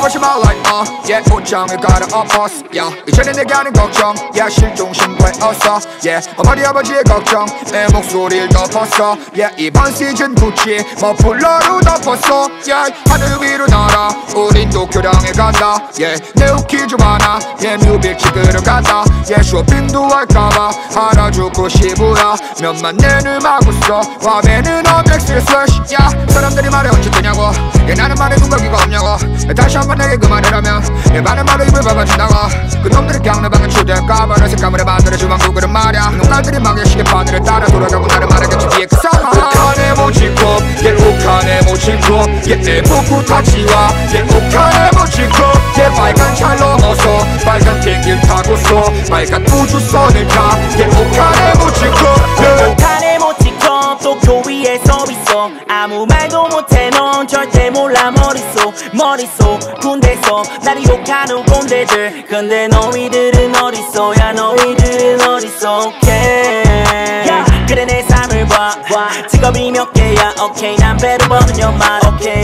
watch my life yeah 옷장을 갈아엎었어 yeah 이제는 내게 하는 걱정 yeah 실종신 되었어 yeah 어머니 아버지의 걱정 내 목소리를 덮었어 yeah 이번 시즌 구찌 머플러로 덮었어 yeah 하늘 위로 날아 우린 도쿄령에 간다 yeah 내 웃기 좀 하나 yeah 뮤비 찍으러 간다 yeah 쇼핑도 할까봐 하나 주고 시부야 몇만 년을 마구 써 화면은 언택스에 스웨시 yeah 사람들이 말해 언제 뜨냐고 yeah 나는 말에 눈 거기가 없냐고 다시 한번 내게 그 말이라면 yeah 많은 말로 입을 박아준다고 그놈들이 경례방에 초대할까봐 내 색감을 만들어 주방구그릇 말야 농가들이 막의 시계바늘을 따라 돌아가고 나를 말하겠지 뒤에 그 상황 욱하네 모지코 yeah 욱하네 모지코 yeah 내 복구 타치와 yeah 욱하네 모지코 yeah 빨간 잘 넘어서 빨간 비행기를 타고서 빨간 우주선을 타 yeah 욱하네 모지코 yeah 욱하네 모지코 도쿄 위에 서 있어 아무 말도 못해 넌 절대 몰라 머릿속 군대에서 나를 욕하는 꼰대들 근데 너희들은 어딨어 야 너희들은 어딨어 okay 그래 내 삶을 봐 직업이 몇 개야 오케이 난 배를 버는 연말 오케이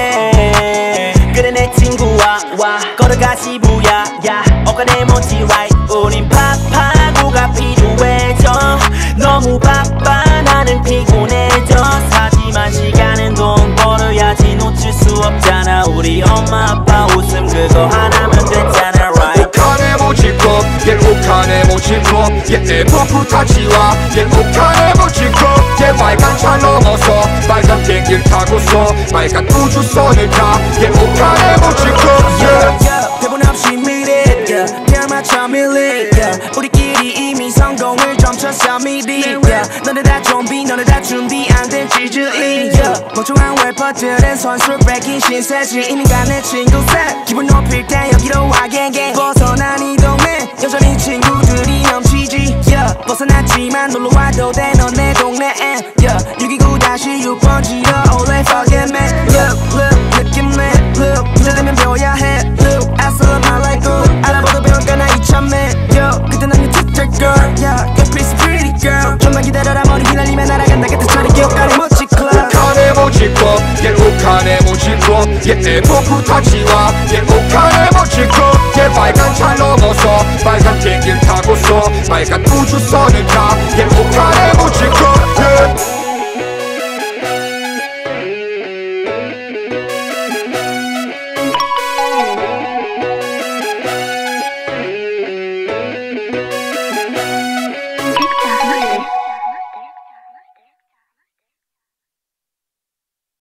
그래 내 친구와 걸어가 시부야 오가네 모지 right 우린 팝하고가 필요해져 너무 바빠 나는 피곤해져 하지만 시간은 돈 벌어야지 놓칠 수 없잖아 우리 엄마 아빠 웃음 그거 하나면 됐잖아 right 욱하네 모지코 yeah 욱하네 모지코 yeah 내 복구 타치와 yeah 욱하네 모지코 yeah 빨간 차 넘어서 빨간 비행기를 타고서 빨간 우주선을 타 yeah 욱하네 모지코 yeah 대본 없이 미래 별 맞춰 밀리 우리끼리 이미 성공을 점쳤어 미리 너네 다 좀비 너네 다 준비 안 된 찌질이 멍청한 래퍼들은 선술 뺏긴 신세지 이민가 내 친구 셋 기분 높일 때 여기로 와 갱갱 벗어난 이 동네 여전히 친구들이 넘치지 벗어났지만 놀러와도 돼 넌 내 동네엔 629-6번지로 올래 forget me look 느낌내 look 들리면 배워야 해 look I still love my life 알아봐도 배울까 나 이참에 그때 난 your TikTok girl your piece of pretty girl 좀만 기다려라 머리 휘날리면 날아간다 그때 처리 기억하네 모치 클럽 욱하네 모지코 yeah 욱하네 모지코 yeah 내 복구 타치와 yeah 욱하네 모지코 yeah 빨간 차 넘어서 빨간 비행기를 타고서 빨간 우주선을 타 yeah 욱하네 모지코 yeah